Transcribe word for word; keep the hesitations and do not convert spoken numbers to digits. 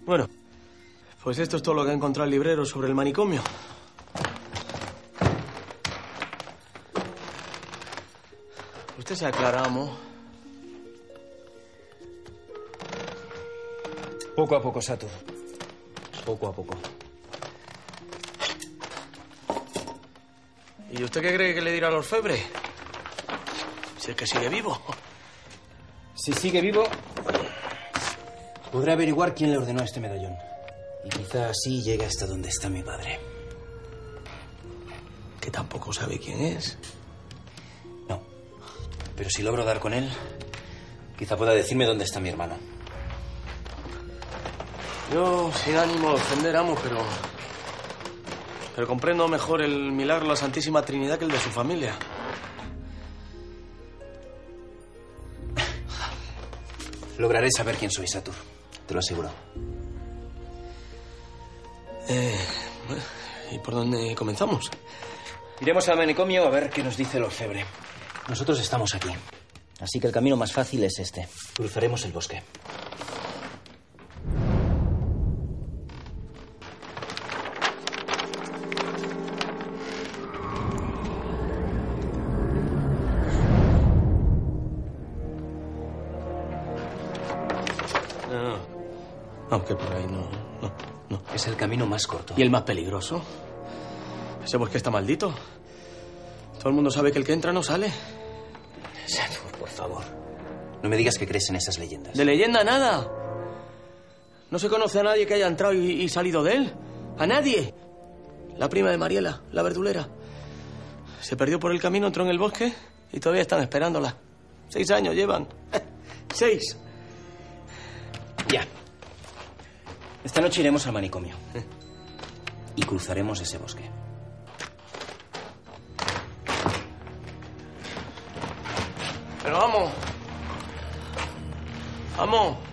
Bueno, pues esto es todo lo que ha encontrado el librero sobre el manicomio. Usted se aclara, amo. Poco a poco, Satur. Poco a poco. ¿Y usted qué cree que le dirá al orfebre? Si es que sigue vivo. Si sigue vivo, podrá averiguar quién le ordenó este medallón. Y quizá así llegue hasta donde está mi padre. Que tampoco sabe quién es. No. Pero si logro dar con él, quizá pueda decirme dónde está mi hermano. Yo, sin ánimo de ofender, amo, pero... Pero comprendo mejor el milagro de la Santísima Trinidad que el de su familia. Lograré saber quién soy, Satur. Te lo aseguro. Eh, ¿Y por dónde comenzamos? Iremos al manicomio a ver qué nos dice el orfebre. Nosotros estamos aquí. Así que el camino más fácil es este. Cruzaremos el bosque. No, aunque por ahí no, no, no. Es el camino más corto. ¿Y el más peligroso? Ese bosque está maldito. Todo el mundo sabe que el que entra no sale. Satur, por favor. No me digas que crees en esas leyendas. De leyenda nada. No se conoce a nadie que haya entrado y, y salido de él. A nadie. La prima de Mariela, la verdulera. Se perdió por el camino, entró en el bosque y todavía están esperándola. Seis años llevan. Seis. Ya. Esta noche iremos al manicomio. Y cruzaremos ese bosque. Pero vamos. Vamos.